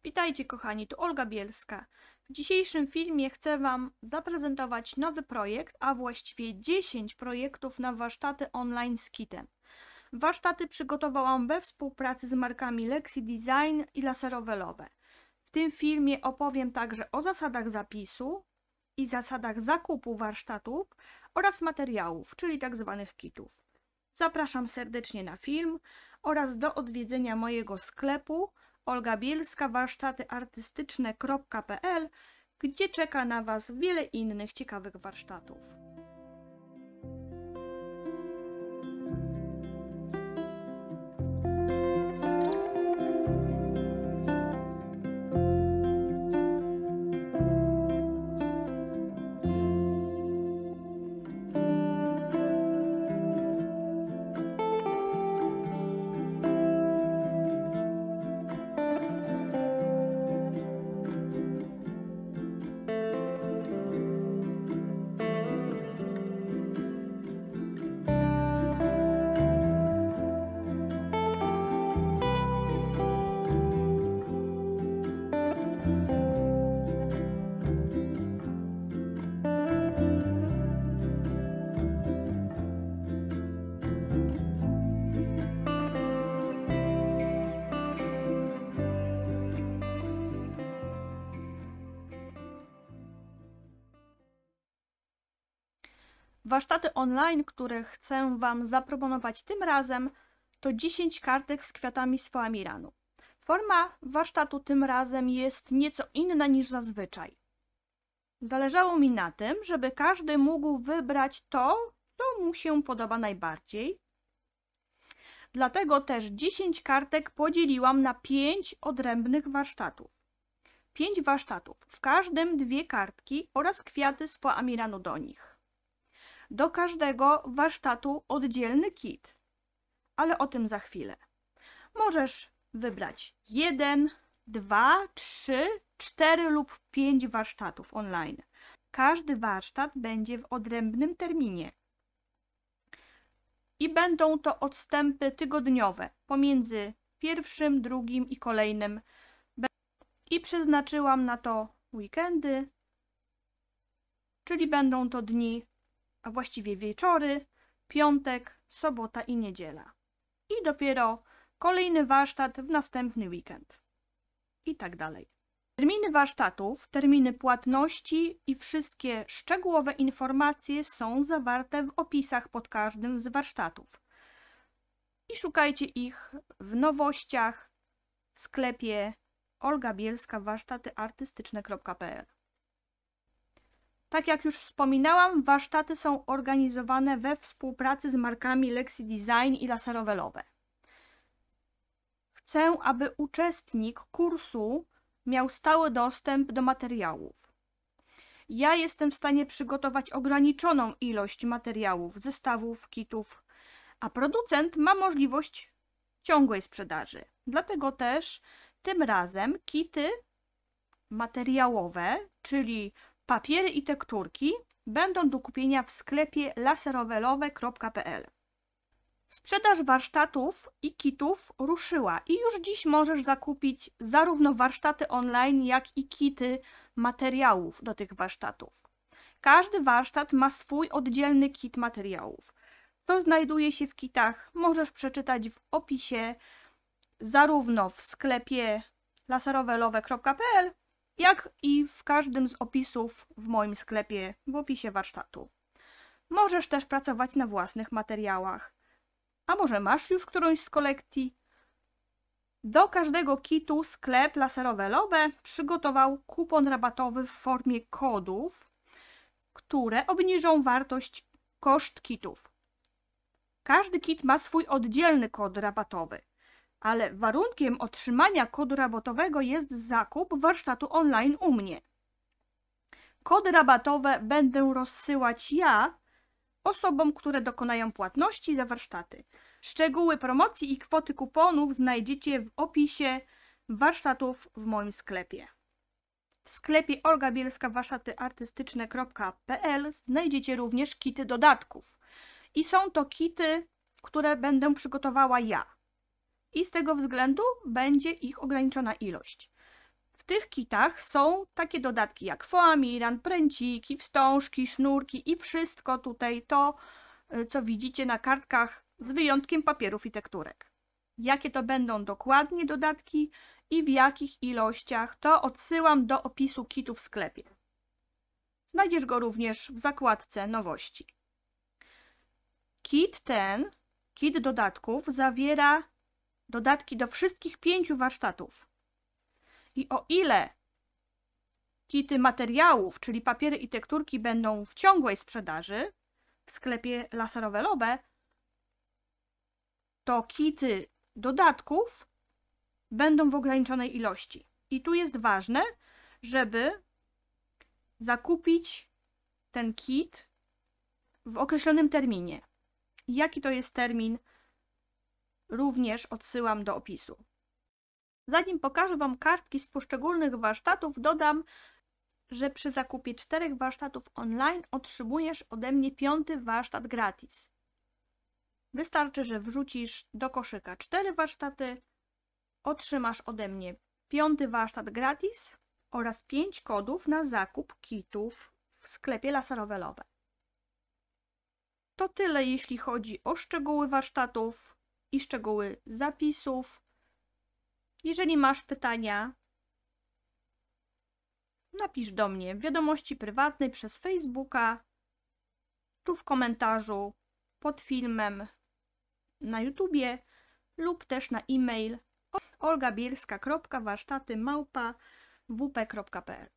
Witajcie kochani, tu Olga Bielska. W dzisiejszym filmie chcę Wam zaprezentować nowy projekt, a właściwie 10 projektów na warsztaty online z kitem. Warsztaty przygotowałam we współpracy z markami Lexi Design i Laserowe Lowe. W tym filmie opowiem także o zasadach zapisu i zasadach zakupu warsztatów oraz materiałów, czyli tzw. kitów. Zapraszam serdecznie na film oraz do odwiedzenia mojego sklepu olgabielska-warsztatyartystyczne.pl, gdzie czeka na Was wiele innych ciekawych warsztatów. Warsztaty online, które chcę Wam zaproponować tym razem, to 10 kartek z kwiatami z foamiranu. Forma warsztatu tym razem jest nieco inna niż zazwyczaj. Zależało mi na tym, żeby każdy mógł wybrać to, co mu się podoba najbardziej. Dlatego też 10 kartek podzieliłam na 5 odrębnych warsztatów. 5 warsztatów, w każdym 2 kartki oraz kwiaty z foamiranu do nich. Do każdego warsztatu oddzielny kit, ale o tym za chwilę. Możesz wybrać 1, 2, 3, 4 lub 5 warsztatów online. Każdy warsztat będzie w odrębnym terminie. I będą to odstępy tygodniowe pomiędzy pierwszym, drugim i kolejnym. I przeznaczyłam na to weekendy, czyli będą to dni, a właściwie wieczory, piątek, sobota i niedziela. I dopiero kolejny warsztat w następny weekend. I tak dalej. Terminy warsztatów, terminy płatności i wszystkie szczegółowe informacje są zawarte w opisach pod każdym z warsztatów. I szukajcie ich w nowościach w sklepie olgabielska-warsztatyartystyczne.pl. Tak jak już wspominałam, warsztaty są organizowane we współpracy z markami Lexi Design i Laserowe Lowe. Chcę, aby uczestnik kursu miał stały dostęp do materiałów. Ja jestem w stanie przygotować ograniczoną ilość materiałów, zestawów, kitów, a producent ma możliwość ciągłej sprzedaży. Dlatego też tym razem kity materiałowe, czyli papiery i tekturki, będą do kupienia w sklepie laserowelowe.pl. Sprzedaż warsztatów i kitów ruszyła i już dziś możesz zakupić zarówno warsztaty online, jak i kity materiałów do tych warsztatów. Każdy warsztat ma swój oddzielny kit materiałów. Co znajduje się w kitach, możesz przeczytać w opisie zarówno w sklepie laserowelowe.pl, jak i w każdym z opisów w moim sklepie w opisie warsztatu. Możesz też pracować na własnych materiałach. A może masz już którąś z kolekcji? Do każdego kitu sklep Laserowe Lowe przygotował kupon rabatowy w formie kodów, które obniżą koszt kitów. Każdy kit ma swój oddzielny kod rabatowy, ale warunkiem otrzymania kodu rabatowego jest zakup warsztatu online u mnie. Kody rabatowe będę rozsyłać ja osobom, które dokonają płatności za warsztaty. Szczegóły promocji i kwoty kuponów znajdziecie w opisie warsztatów w moim sklepie. W sklepie olgabielska-warsztatyartystyczne.pl znajdziecie również kity dodatków. I są to kity, które będę przygotowała ja. I z tego względu będzie ich ograniczona ilość. tych kitach są takie dodatki jak foamiran, pręciki, wstążki, sznurki i wszystko tutaj to, co widzicie na kartkach, z wyjątkiem papierów i tekturek. Jakie to będą dokładnie dodatki i w jakich ilościach, to odsyłam do opisu kitu w sklepie. Znajdziesz go również w zakładce nowości. Kit dodatków zawiera dodatki do wszystkich 5 warsztatów. I o ile kity materiałów, czyli papiery i tekturki, będą w ciągłej sprzedaży w sklepie Laserowe, to kity dodatków będą w ograniczonej ilości. I tu jest ważne, żeby zakupić ten kit w określonym terminie. Jaki to jest termin, również odsyłam do opisu. Zanim pokażę Wam kartki z poszczególnych warsztatów, dodam, że przy zakupie 4 warsztatów online otrzymujesz ode mnie 5. warsztat gratis. Wystarczy, że wrzucisz do koszyka 4 warsztaty, otrzymasz ode mnie 5. warsztat gratis oraz 5 kodów na zakup kitów w sklepie Laserowe. To tyle, jeśli chodzi o szczegóły warsztatów i szczegóły zapisów. Jeżeli masz pytania, napisz do mnie w wiadomości prywatnej przez Facebooka, tu w komentarzu, pod filmem na YouTubie lub też na e-mail olgabielska.warsztaty@wp.pl.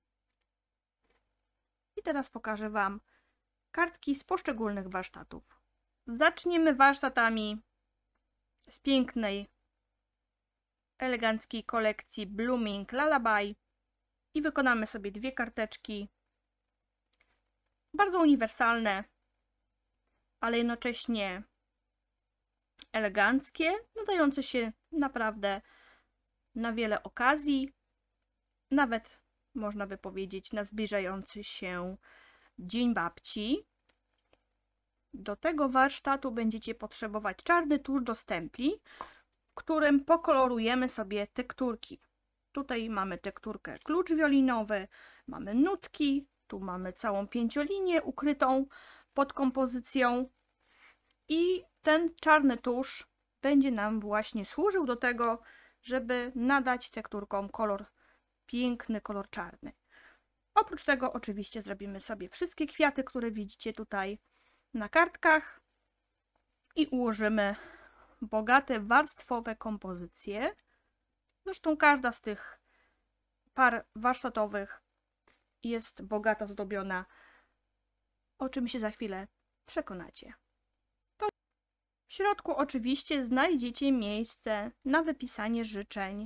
I teraz pokażę Wam kartki z poszczególnych warsztatów. Zaczniemy warsztatami z pięknej, eleganckiej kolekcji Blooming Lullaby i wykonamy sobie 2 karteczki bardzo uniwersalne, ale jednocześnie eleganckie, nadające się naprawdę na wiele okazji, nawet można by powiedzieć na zbliżający się Dzień Babci. Do tego warsztatu będziecie potrzebować czarny tusz do stempli, którym pokolorujemy sobie tekturki. Tutaj mamy tekturkę klucz wiolinowy, mamy nutki, tu mamy całą 5-linię ukrytą pod kompozycją i ten czarny tusz będzie nam właśnie służył do tego, żeby nadać tekturkom kolor, piękny kolor czarny. Oprócz tego oczywiście zrobimy sobie wszystkie kwiaty, które widzicie tutaj na kartkach i ułożymy bogate warstwowe kompozycje. Zresztą każda z tych par warsztatowych jest bogato zdobiona, o czym się za chwilę przekonacie. W środku oczywiście znajdziecie miejsce na wypisanie życzeń.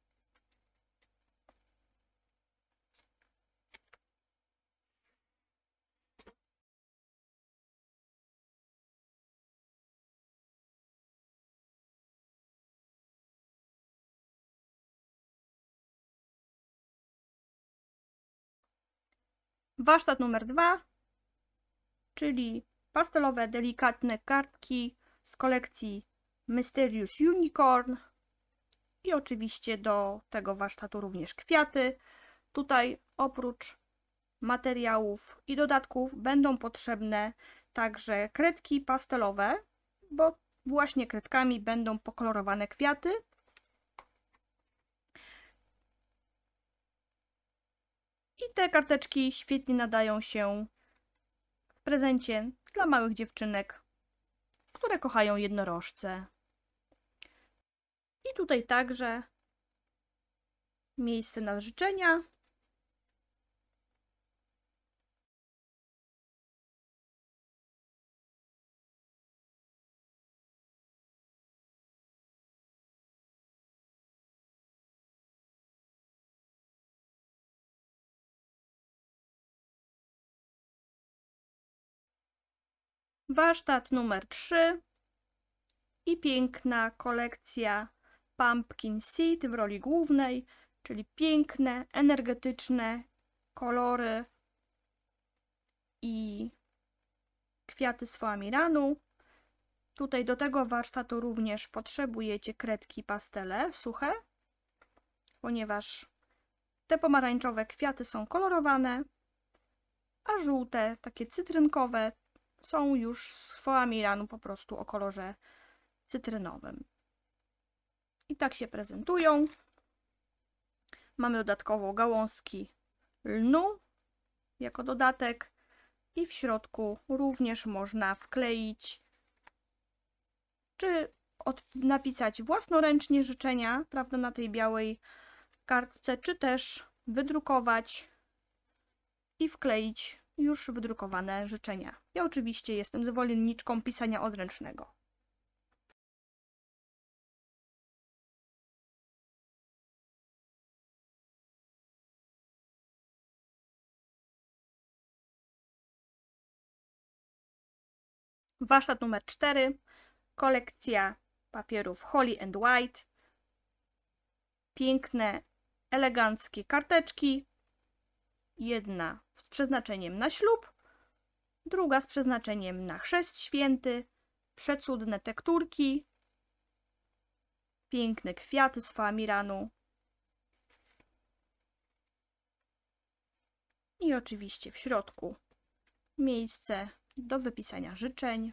Warsztat numer 2, czyli pastelowe, delikatne kartki z kolekcji Mysterious Unicorn i oczywiście do tego warsztatu również kwiaty. Tutaj oprócz materiałów i dodatków będą potrzebne także kredki pastelowe, bo właśnie kredkami będą pokolorowane kwiaty. I te karteczki świetnie nadają się w prezencie dla małych dziewczynek, które kochają jednorożce. I tutaj także miejsce na życzenia. Warsztat numer 3 i piękna kolekcja Pumpkin Seed w roli głównej, czyli piękne, energetyczne kolory i kwiaty z foamiranu. Tutaj do tego warsztatu również potrzebujecie kredki pastele suche, ponieważ Te pomarańczowe kwiaty są kolorowane, a żółte, takie cytrynkowe, są już z foamiranu po prostu o kolorze cytrynowym. I tak się prezentują. Mamy dodatkowo gałązki lnu jako dodatek i w środku również można wkleić czy napisać własnoręcznie życzenia, prawda, na tej białej kartce, czy też wydrukować i wkleić już wydrukowane życzenia. Ja oczywiście jestem zwolenniczką pisania odręcznego. Warsztat numer 4. Kolekcja papierów Holly and White. Piękne, eleganckie karteczki. Jedna z przeznaczeniem na ślub, druga z przeznaczeniem na chrzest święty, przecudne tekturki, piękne kwiaty z foamiranu i oczywiście w środku miejsce do wypisania życzeń.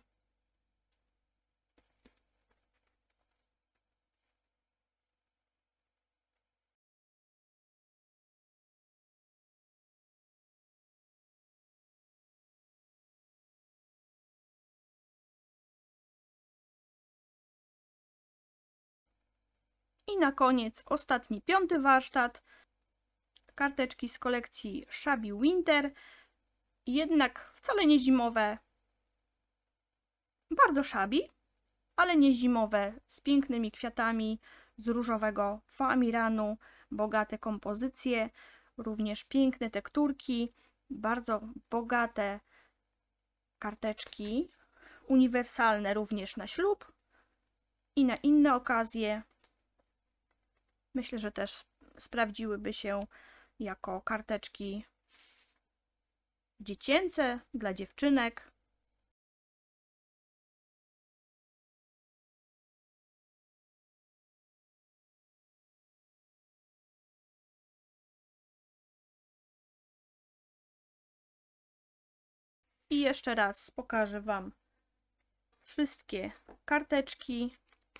I na koniec ostatni, 5. warsztat. Karteczki z kolekcji Shabby Winter, jednak wcale nie zimowe, bardzo shabby, ale nie zimowe, z pięknymi kwiatami z różowego foamiranu, bogate kompozycje, również piękne tekturki, bardzo bogate karteczki, uniwersalne również na ślub i na inne okazje. Myślę, że też sprawdziłyby się jako karteczki dziecięce dla dziewczynek. I jeszcze raz pokażę Wam wszystkie karteczki.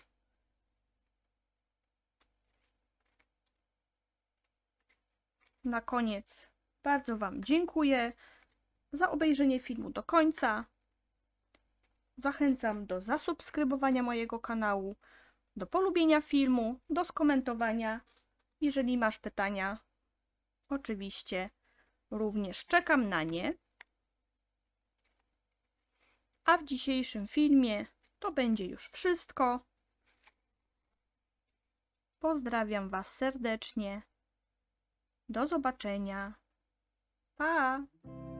Na koniec bardzo Wam dziękuję za obejrzenie filmu do końca. Zachęcam do zasubskrybowania mojego kanału, do polubienia filmu, do skomentowania. Jeżeli masz pytania, oczywiście również czekam na nie. A w dzisiejszym filmie to będzie już wszystko. Pozdrawiam Was serdecznie. Do zobaczenia. Pa!